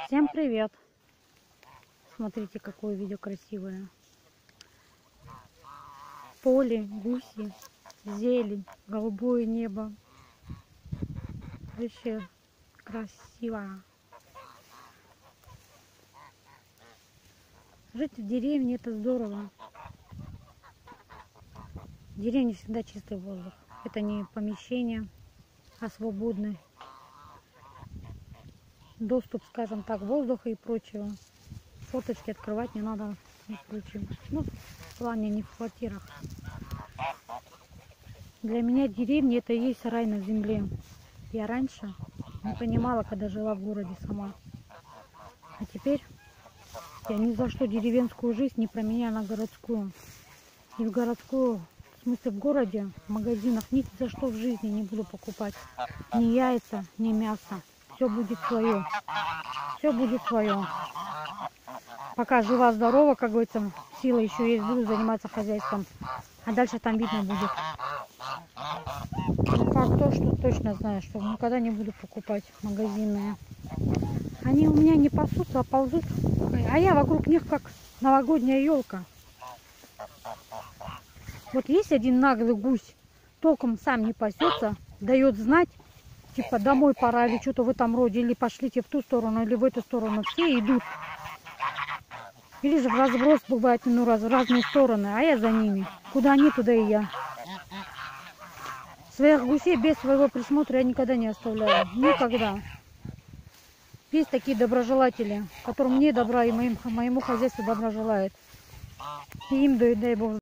Всем привет! Смотрите, какое видео красивое. Поле, гуси, зелень, голубое небо. Вообще красиво. Жить в деревне — это здорово. В деревне всегда чистый воздух. Это не помещение, а свободный доступ, скажем так, воздуха и прочего. Форточки открывать не надо и прочим. Ну, в плане не в квартирах. Для меня деревня — это и есть рай на земле. Я раньше не понимала, когда жила в городе сама. А теперь я ни за что деревенскую жизнь не променяю на городскую. И в городскую, в смысле в городе, в магазинах ни за что в жизни не буду покупать. Ни яйца, ни мясо. Все будет свое. Все будет свое. Пока жива-здорова, как говорится, сила еще есть, буду заниматься хозяйством. А дальше там видно будет. Ну, как то, что точно знаю, что никогда не буду покупать магазинные. Они у меня не пасутся, а ползут. А я вокруг них как новогодняя елка. Вот есть один наглый гусь, толком сам не пасется, дает знать, типа домой пора или что-то в этом роде, или пошлите в ту сторону, или в эту сторону. Все идут. Или же в разброс бывает, ну, в разные стороны, а я за ними. Куда они, туда и я. Своих гусей без своего присмотра я никогда не оставляю. Никогда. Есть такие доброжелатели, которым мне добра и моему хозяйству добра желают. И им дай Бог.